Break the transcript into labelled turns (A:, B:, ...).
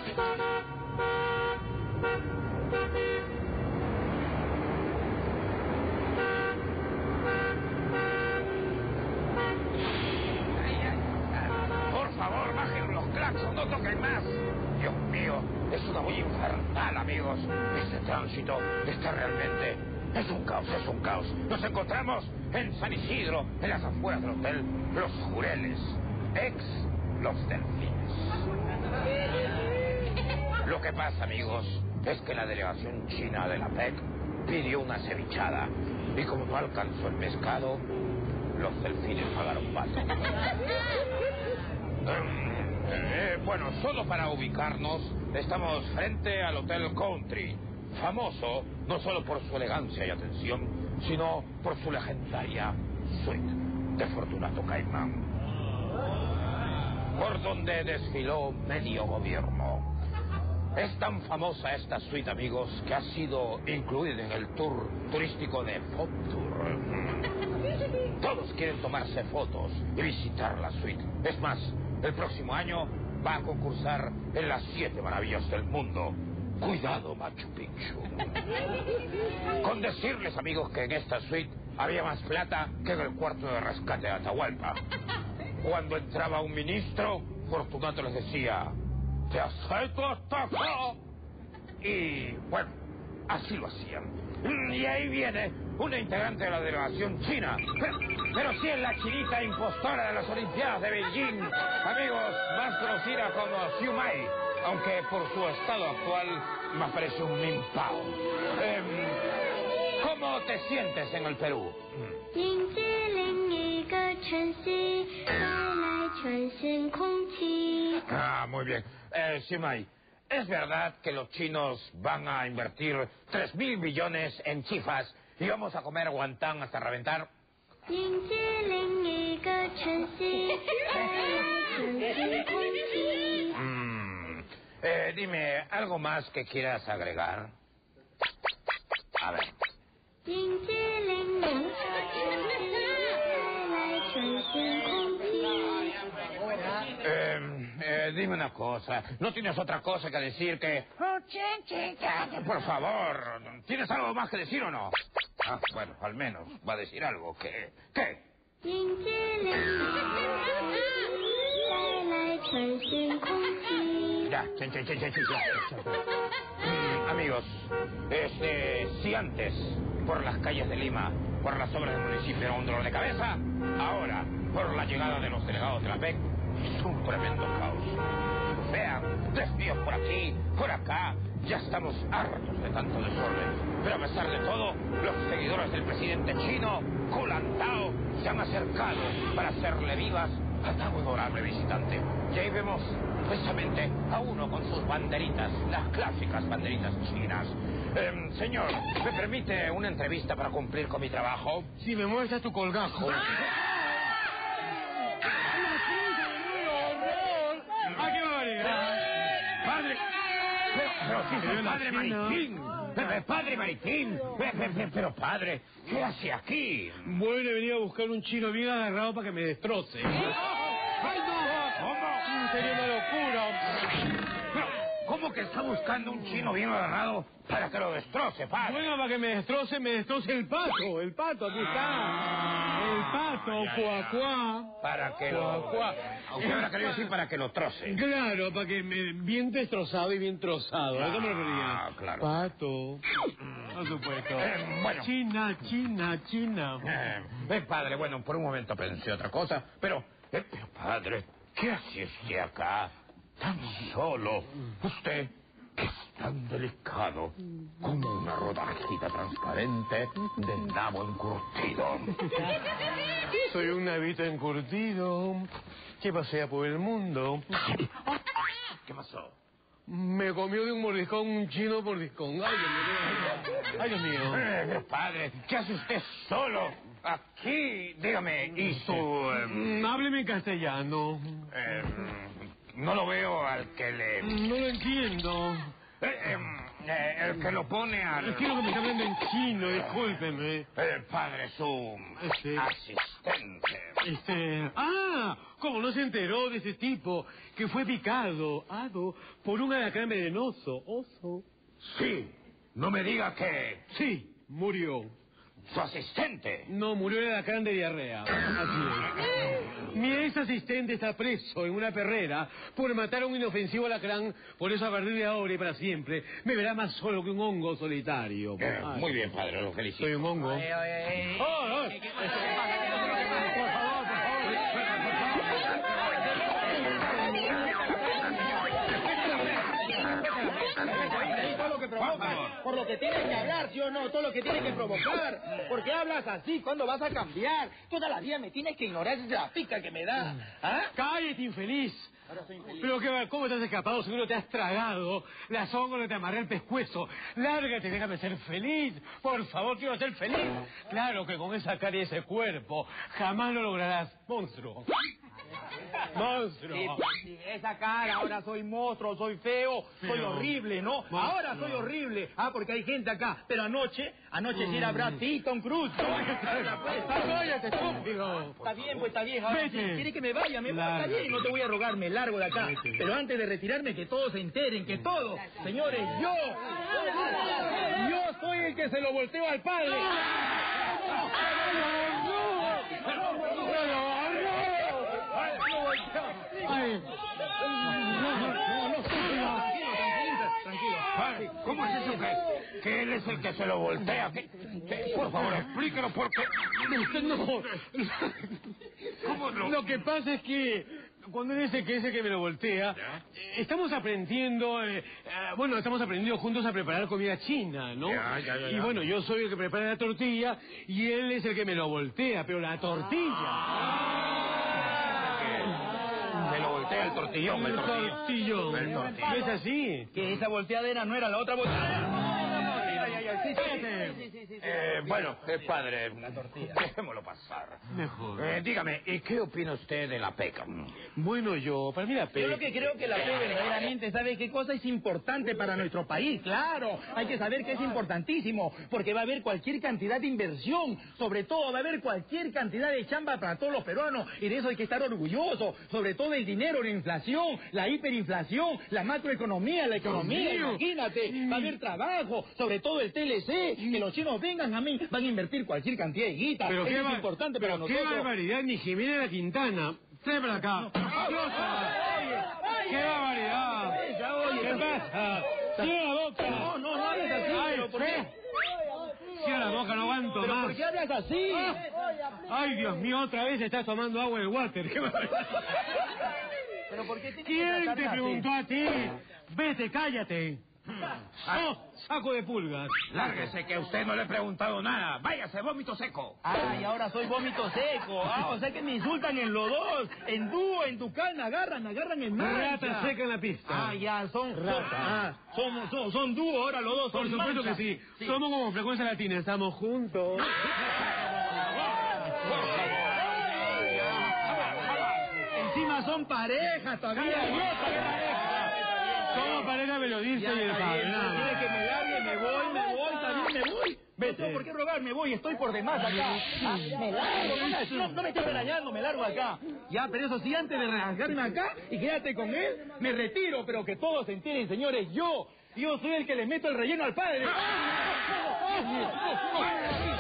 A: Por favor, bajen los claxons, no toquen más. Dios mío, es una bulla infernal, amigos. Este tránsito está realmente... Es un caos, es un caos. Nos encontramos en San Isidro, en las afueras del hotel Los Jureles, ex Los Delfines. Lo que pasa, amigos, es que la delegación china de la PEC pidió una cevichada. Y como no alcanzó el pescado, los delfines pagaron pato. Bueno, solo para ubicarnos, estamos frente al Hotel Country, famoso no solo por su elegancia y atención, sino por su legendaria suite de Fortunato Caimán, por donde desfiló medio gobierno. Es tan famosa esta suite, amigos, que ha sido incluida en el tour turístico de Pop Tour. Todos quieren tomarse fotos y visitar la suite. Es más, el próximo año va a concursar en las 7 maravillas del mundo. Cuidado, Machu Picchu. Con decirles, amigos, que en esta suite había más plata que en el cuarto de rescate de Atahualpa. Cuando entraba un ministro, Fortunato les decía: ¡te asalto hasta acá! Y, bueno, así lo hacían. Y ahí viene una integrante de la delegación china. Pero sí es la chinita impostora de las Olimpiadas de Beijing. Amigos, más conocida como Xiu Mai, aunque por su estado actual me parece un mimpao. ¿Cómo te sientes en el Perú? Ah, muy bien. Xiu Mai, ¿es verdad que los chinos van a invertir 3.000 millones en chifas y vamos a comer guantán hasta reventar? Dime, ¿algo más que quieras agregar? A ver. Dime una cosa. ¿No tienes otra cosa que decir que... Por favor, ¿tienes algo más que decir o no? Ah, bueno, al menos va a decir algo. ¿Qué? Ya. Amigos, si antes, por las calles de Lima, por las obras del municipio era un dolor de cabeza, ahora, por la llegada de los delegados de la PEC, es un tremendo caos. Vean, desvíos por aquí, por acá, ya estamos hartos de tanto desorden. Pero a pesar de todo, los seguidores del presidente chino, Kulantao, se han acercado para hacerle vivas a tan honorable visitante. Y ahí vemos precisamente a uno con sus banderitas, las clásicas banderitas chinas. Señor, ¿me permite una entrevista para cumplir con mi trabajo?
B: Si me muestras tu colgajo.
A: ¡Padre! Pero si soy padre Maritín. ¡Padre Maritín! Pero padre, ¿qué hace aquí?
B: Bueno, he venido a buscar un chino bien agarrado para que me destroce.
A: ¡Ay, no! ¿Cómo?
B: Sería una locura.
A: ¿Cómo que está buscando un chino bien agarrado para que lo destroce, padre?
B: Bueno, para que me destroce el pato. El pato, aquí está. El pato, cuacuá.
A: Para que lo... Usted habrá querido decir para que lo troce.
B: Claro, para que me... bien destrozado y bien trozado. ¿A eso me refería?
A: Ah, claro.
B: Pato. Por supuesto.
A: Bueno.
B: China.
A: Padre, bueno, por un momento pensé otra cosa, pero padre, ¿qué hace usted acá? Tan solo. Usted, que es tan delicado como una rodajita transparente de nabo encurtido.
B: Soy un navito encurtido que pasea por el mundo.
A: ¿Qué pasó?
B: Me comió de un mordiscón un chino mordiscón. Ay, Dios mío.
A: Padre, ¿qué hace usted solo aquí? Dígame, y su...
B: Hábleme en castellano.
A: No lo veo al que le...
B: No lo entiendo.
A: El que lo pone al...
B: Quiero que me está hablando en chino, discúlpeme.
A: El padre es un asistente.
B: ¿Cómo no se enteró de ese tipo que fue picado, por un alacrán venenoso? Oso.
A: Sí, no me diga que...
B: Sí, murió.
A: ¿Su asistente?
B: No, murió el alacrán de diarrea. Así es. Mi ex asistente está preso en una perrera por matar a un inofensivo alacrán. Por eso, a partir de ahora y para siempre, me verá más solo que un hongo solitario.
A: Muy bien, padre, lo felicito.
B: Soy un hongo.
C: ¿Qué pasa?
B: Por favor.
C: Por lo que tienes que hablar, ¿sí o no? Todo lo que tienes que provocar. ¿Por qué hablas así? ¿Cuándo vas a cambiar? Toda la vida me tienes que ignorar, es la pica que me da. ¿Ah?
B: ¡Cállate, infeliz!
C: Ahora soy infeliz.
B: Pero ¿cómo te has escapado? Seguro te has tragado la sombra que te amarré el pescuezo. Lárgate, déjame ser feliz. Por favor, quiero ser feliz. Claro que con esa cara y ese cuerpo jamás lo lograrás, monstruo. ¡Monstruo!
C: Sí, pues, sí, esa cara, ahora soy monstruo, soy feo, soy horrible, ¿no?
B: Monstruo.
C: Ahora soy horrible. Porque hay gente acá. Pero anoche sí era Brad Pitt, Tom Cruise.
B: ¡Cállate, estúpido!
C: Está bien, pues está bien. Ahora sí,
B: Vete.
C: ¿quiere que me vaya? Me voy, está
B: Lárgate.
C: bien, no te voy a rogar, me largo de acá.
B: Vete.
C: Pero antes de retirarme, que todos se enteren, que todos, señores, yo soy el que se lo volteo al padre.
B: Ay.
C: Tranquilo.
A: Padre, ¿cómo es eso que él es el que se lo voltea? Por favor, explíquelo porque...
B: No.
A: ¿Cómo no?
B: Lo que pasa es que cuando él dice que es el que me lo voltea, estamos aprendiendo, estamos aprendiendo juntos a preparar comida china, ¿no?
A: Ya.
B: Y bueno, yo soy el que prepara la tortilla y él es el que me lo voltea, pero la tortilla...
A: Se lo voltea el tortillón, el tortillón. El tortillón.
B: ¿No es así?
C: Que esa volteadera no era la otra volteadera. Sí.
A: Bueno, padre, dejémoslo pasar.
B: Mejor.
A: Dígame, ¿y qué opina usted de la peca?
B: Bueno, para mí la
C: Yo
B: pega...
C: lo que creo que la fe verdaderamente, ¿sabe qué cosa es importante para nuestro país? Claro, hay que saber que es importantísimo, porque va a haber cualquier cantidad de inversión, sobre todo va a haber cualquier cantidad de chamba para todos los peruanos, y de eso hay que estar orgullosos, sobre todo el dinero, la inflación, la hiperinflación, la macroeconomía, la economía, imagínate, va a haber trabajo, sobre todo el TLC, que los chinos vengan a mí, van a invertir cualquier cantidad de guita,
B: Pero
C: eso
B: qué
C: es importante para nosotros.
B: ¡Qué barbaridad! Ni Jiménez de la Quintana. Trae para acá. ¡Qué barbaridad! ¿Qué pasa? ¡Cierra la boca!
C: No hables así.
B: ¡Ay,
C: pero ¿por qué?
B: Cierra la boca, no aguanto
C: ¿Pero
B: más.
C: por qué hablas así?
B: ¡Ay, Dios mío! Otra vez estás tomando agua del water. ¡Qué barbaridad!
C: ¿Pero por qué tienes que
B: ¿Quién
C: tratarme
B: te
C: así?
B: preguntó a ti? Vete, cállate. Saco de pulgas.
A: Lárguese, que a usted no le he preguntado nada. Váyase, vómito seco.
C: Y ahora soy vómito seco. O sea que me insultan en los dos. En dúo, en Tucán, me agarran en marcha.
B: Rata seca en la pista.
C: Son
B: Rata.
C: Son dúo ahora los dos.
B: Por
C: son
B: supuesto
C: marcha.
B: que sí. Somos como Frecuencia Latina, estamos juntos.
C: Encima son parejas todavía.
B: Somos pareja melodista y el padre.
C: Quiere que me largue, me voy, también me voy. No tengo por qué rogar, me voy, estoy por demás acá. Me largo, no me estés regañando, me largo acá. Ya, pero eso sí, antes de regañarme acá y quédate con él, me retiro, pero que todos se enteren, señores, yo soy el que le meto el relleno al padre.